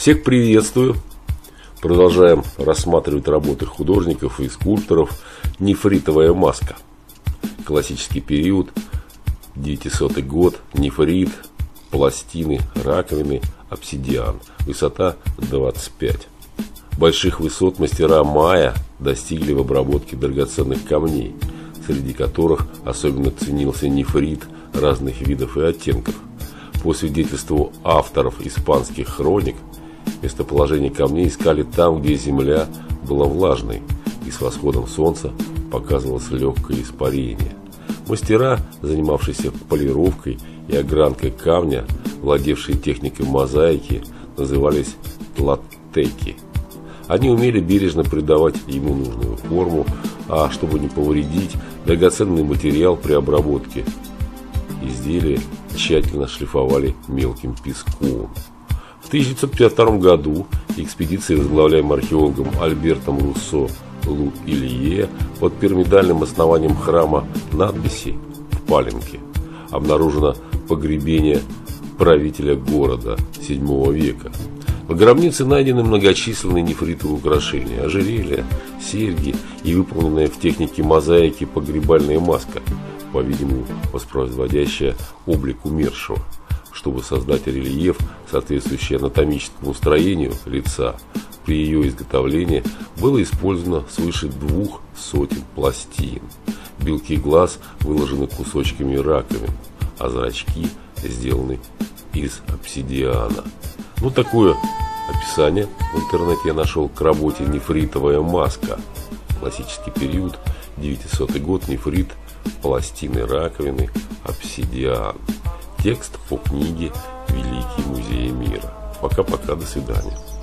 Всех приветствую! Продолжаем рассматривать работы художников и скульпторов. Нефритовая маска. Классический период, 900 год, нефрит, пластины, раковины, обсидиан. Высота 25. Больших высот мастера майя достигли в обработке драгоценных камней, среди которых особенно ценился нефрит разных видов и оттенков. По свидетельству авторов испанских хроник, местоположение камней искали там, где земля была влажной, и с восходом солнца показывалось легкое испарение. Мастера, занимавшиеся полировкой и огранкой камня, владевшие техникой мозаики, назывались тлатеки. Они умели бережно придавать ему нужную форму, а чтобы не повредить драгоценный материал при обработке, изделия тщательно шлифовали мелким песком. В 1952 году экспедиция, возглавляемая археологом Альбертом Руссо Лу-Илье, под пирамидальным основанием храма надписи в Паленке обнаружено погребение правителя города VII века. В гробнице найдены многочисленные нефритовые украшения, ожерелья, серьги и выполненная в технике мозаики погребальная маска, по-видимому воспроизводящая облик умершего. Чтобы создать рельеф, соответствующий анатомическому строению лица, при ее изготовлении было использовано свыше 200 пластин. Белки глаз выложены кусочками раковин, а зрачки сделаны из обсидиана. Такое описание в интернете я нашел к работе «Нефритовая маска». Классический период, 900 год, нефрит, пластины раковины, обсидиан. Текст по книге «Великие музеи мира». Пока-пока, до свидания.